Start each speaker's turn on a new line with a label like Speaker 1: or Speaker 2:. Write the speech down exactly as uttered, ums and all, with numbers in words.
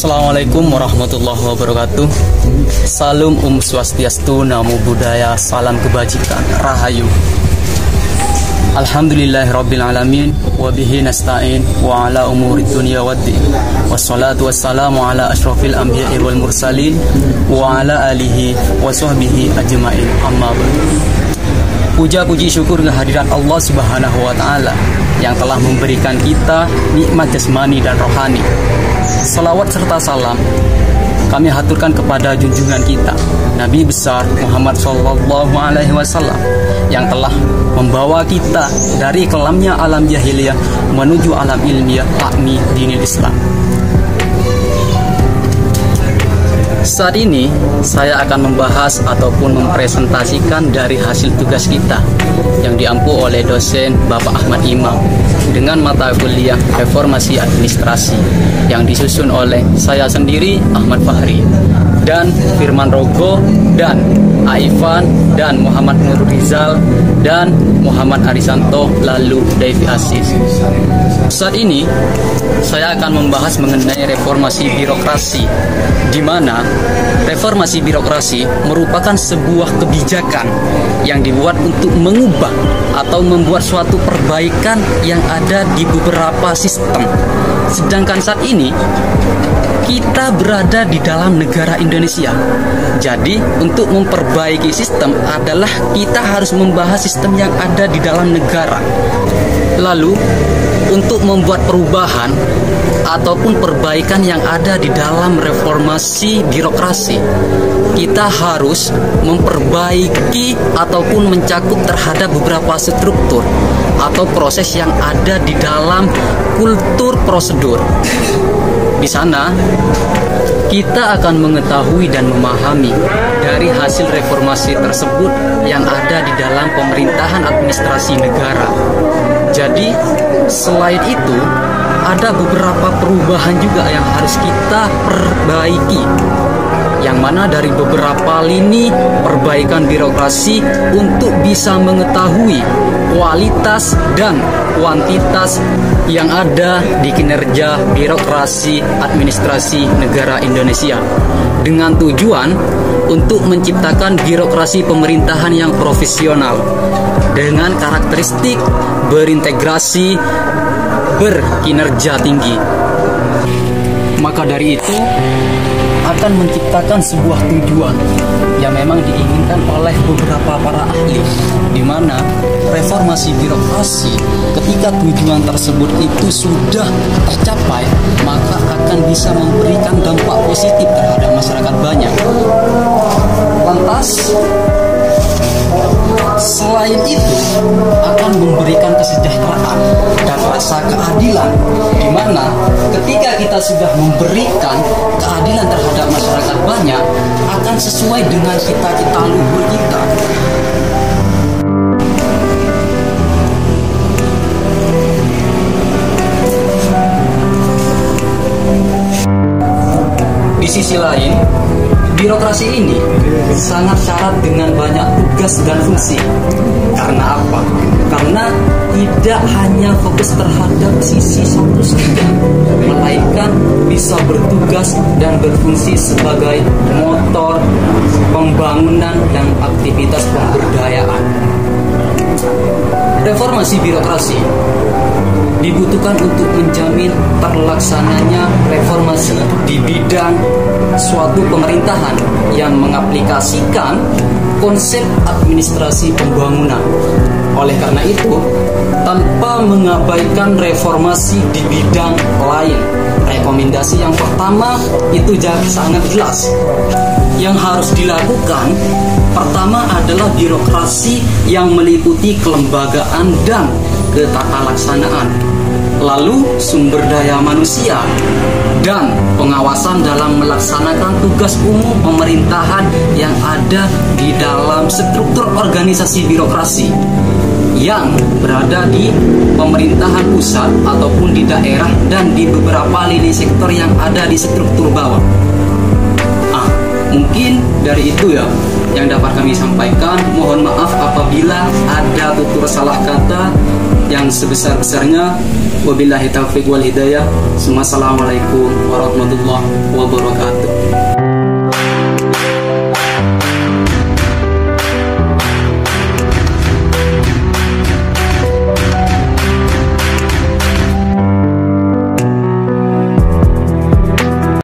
Speaker 1: Assalamualaikum warahmatullahi wabarakatuh. Salam Om Swastiastu, Namo Buddhaya, salam kebajikan, Rahayu. Alhamdulillahirabbil alamin wa bihi nasta'in wa ala umuri dunya waddin. Wassalatu wassalamu ala asyrafil anbiya'i wal mursalin wa ala alihi wa sahbihi ajmain. Amma ba'du. Puja puji syukur kehadiran Allah Subhanahu wa taala yang telah memberikan kita nikmat jasmani dan rohani. Salawat serta salam kami haturkan kepada junjungan kita Nabi besar Muhammad Sallallahu Alaihi Wasallam yang telah membawa kita dari kelamnya alam jahiliyah menuju alam ilmiah, yakni dinil Islam. Saat ini saya akan membahas ataupun mempresentasikan dari hasil tugas kita yang diampu oleh dosen Bapak Ahmad Imam dengan mata kuliah Reformasi Administrasi yang disusun oleh saya sendiri Ahmad Fahri dan Firman Rogo dan Aifan dan Muhammad Nur Rizal dan Muhammad Arisanto lalu Devi Asis. Saat ini saya akan membahas mengenai reformasi birokrasi, di mana reformasi birokrasi merupakan sebuah kebijakan yang dibuat untuk mengubah atau membuat suatu perbaikan yang ada di beberapa sistem. Sedangkan saat ini kita berada di dalam negara Indonesia. Jadi untuk memperbaiki sistem adalah kita harus membahas sistem yang ada di dalam negara. Lalu untuk membuat perubahan ataupun perbaikan yang ada di dalam reformasi birokrasi, kita harus memperbaiki ataupun mencakup terhadap beberapa struktur atau proses yang ada di dalam kultur prosedur. Di sana kita akan mengetahui dan memahami dari hasil reformasi tersebut yang ada di dalam pemerintahan administrasi negara. Jadi selain itu ada beberapa perubahan juga yang harus kita perbaiki, yang mana dari beberapa lini perbaikan birokrasi untuk bisa mengetahui kualitas dan kuantitas yang ada di kinerja birokrasi administrasi negara Indonesia, dengan tujuan untuk menciptakan birokrasi pemerintahan yang profesional dengan karakteristik berintegrasi, berkinerja tinggi. Maka dari itu akan menciptakan sebuah tujuan yang memang diinginkan oleh beberapa para ahli, di mana reformasi birokrasi ketika tujuan tersebut itu sudah tercapai, maka akan bisa memberikan dampak positif terhadap masyarakat banyak. Lantas selain itu akan memberikan kesejahteraan dan rasa keadilan, di mana ketika kita sudah memberikan keadilan terhadap masyarakat banyak, akan sesuai dengan cita-cita luhur kita. Di sisi lain, birokrasi ini sangat syarat dengan banyak tugas dan fungsi. Karena apa? Karena tidak hanya fokus terhadap sisi satu saja, melainkan bisa bertugas dan berfungsi sebagai motor pembangunan dan aktivitas pemberdayaan. Reformasi birokrasi dibutuhkan untuk menjamin terlaksananya reformasi di bidang suatu pemerintahan yang mengaplikasikan konsep administrasi pembangunan. Oleh karena itu, tanpa mengabaikan reformasi di bidang lain, rekomendasi yang pertama itu sangat jelas. Yang harus dilakukan pertama adalah birokrasi yang meliputi kelembagaan dan ketatalaksanaan, lalu sumber daya manusia dan pengawasan dalam melaksanakan tugas umum pemerintahan yang ada di dalam struktur organisasi birokrasi yang berada di pemerintahan pusat ataupun di daerah dan di beberapa lini sektor yang ada di struktur bawah. Ah, mungkin dari itu ya yang dapat kami sampaikan. Mohon maaf apabila ada tutur salah kata
Speaker 2: yang sebesar-besarnya. Wabillahi taufiq wal hidayah. Assalamualaikum warahmatullahi wabarakatuh.